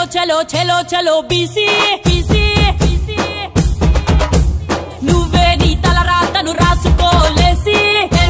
చలో చలో చలో బీసీ బీసీ నువ్వే నీ తలరాతను రాసుకోలేసి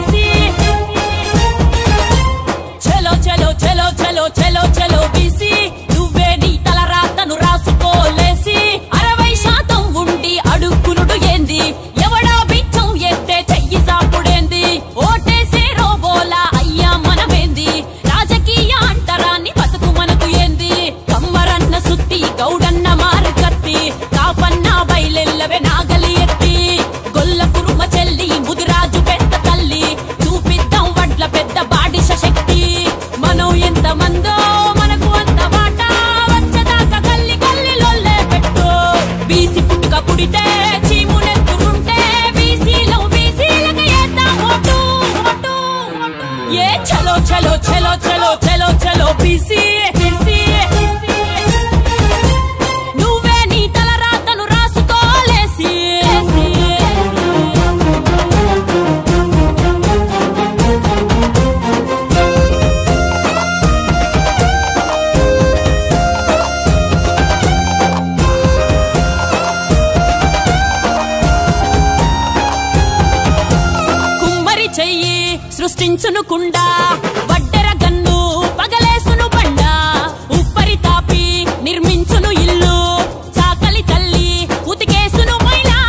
చలో చలో చలో చలో చలో చలో బీసీ నువ్వే నీ తలరాతను రాసుకోలేసి 60% ఉండి అడుక్కునుడు ఏంది ఎవడా బిచ్చం ఎత్తే చెయ్యి సాపుడేంది ఓటేసే రోబోలా అయ్యా మనమేంది రాజకీయ అంటరాన్ని బతుకు మనకు ఏంది కమ్మరన్న సుత్తి గౌడన్న మారు కత్తి కాపన్న బయలెల్లవే నాగలి ఎత్తి గొల్ల కురుమ చెల్లి ముదిరాజు పెద్ద తల్లి చూపిద్దాం వడ్ల పెద్ద బాడిష శక్తి మనం ఎంత మందో మనకు అంత మాట వచ్చేదాకా గల్లి గల్లిలోల్లే పెట్టు బీసీ పుట్టుక పుడితే చీమునెత్తురుంటే బీసీలో బీసీలకు ఏద్దాం ఓటు ఓటు ఏ చలో చలో చలో చలో చలో చలో బీసీ బీసీ నువ్వే నీ తలరాతను రాసుకోలేసి కుమ్మరి చెయ్యి సృష్టించునుకుండా వడ్డెర గన్ను పగలేసును బండ ఉప్పరి తాపి నిర్మించును ఇల్లు చాకలి తల్లి ఉతికేసును మైలా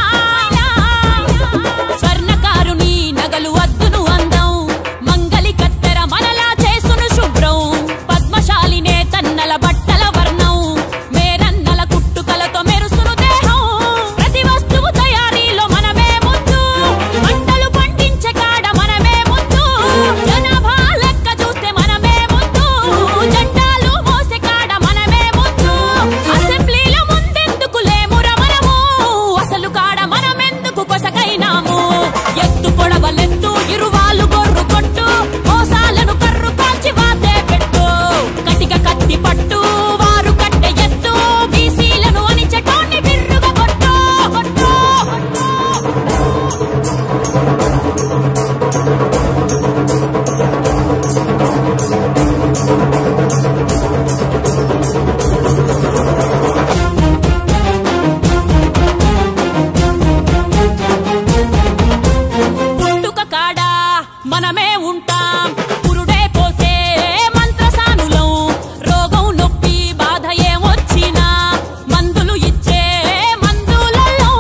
స్వర్ణకారుని నగలు అద్దును అందం మంగలి కత్తెర మనలా చేసును శుభ్రం పద్మశాలినే తన్నల బట్టల వర్ణం మేరన్నల కుట్టుకలతో మెరుసును దేహం ప్రతి వస్తువు తయారీలో మనమే ముందు మంటలు పండించే కాడ మనమే ముందు జనాభా లెక్క చూస్తే మనమే ముందు జెండాలు మోసే కాడ మనమే ముందు అసెంబ్లీలో ముందెందుకు లేమురా మనము అసలు కాడ మనమెందుకు కొసకైనాము ఎత్తు పొడవలెత్తు ఇరువాలు గొర్రు కొట్టు మోసాలను కర్రు కాల్చి వాతే పెట్టు కటిక కత్తి పట్టు వారు కట్టె ఎత్తు బీసీలను అనిచెటోన్ని బిర్రుగా కొట్టు కొట్టు పుట్టుక కాడ మనమే ఉంటాం పురుడే పోసే మంత్రసానులం రోగం నొప్పి బాధ ఏమొచ్చినా మందులు ఇచ్చే మందులలో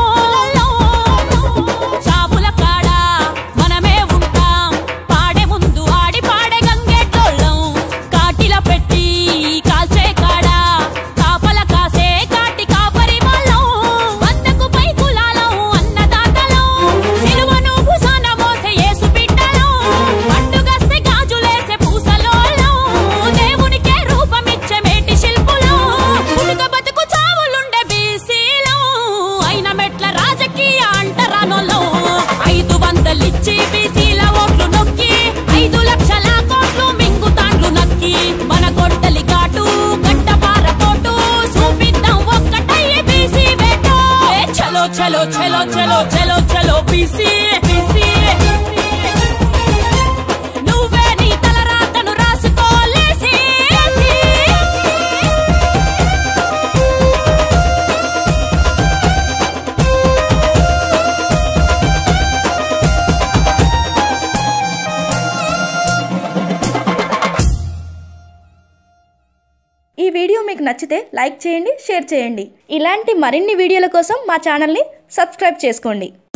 చావుల కాడ మనమే ఉంటాం పాడే ముందు ఆడి పాడే గంగేటోళ్ళం కాటిల పెట్టి కాల్చే కాడ కాపల కాసే కాటి కాపరి వాళ్ళం 100కు పై కులాలం అన్నదాతలం సిలువను భుజాన మోసే యేసు బిడ్డలం పండుగస్తే గాజులేసే పూసలోళ్ళం దేవునికే రూపమిచ్చే మేటి శిల్పులం పుట్టుక బతుకు చావులుండే బీసీలం అయిన మెట్ల రాజకీయ అంటరానోళ్ళం 500 ఇచ్చి బీసీల ఓట్లు నొక్కి 5 లక్షల కోట్లు మింగుతాండ్లు నక్కి మన గొడ్డలి ఘాటు గడ్డపార పోటు చూపిద్దాం ఒక్కటయ్యే బీసీ వేటో ఏ చలో చలో చలో చలో చలో చలో బీసీ బీసీ నువ్వే నీ తలరాతను రాసుకోలేసి ఈ వీడియో మీకు నచ్చితే లైక్ చేయండి, షేర్ చేయండి. ఇలాంటి మరిన్ని వీడియోల కోసం మా ఛానల్ని సబ్స్క్రైబ్ చేసుకోండి.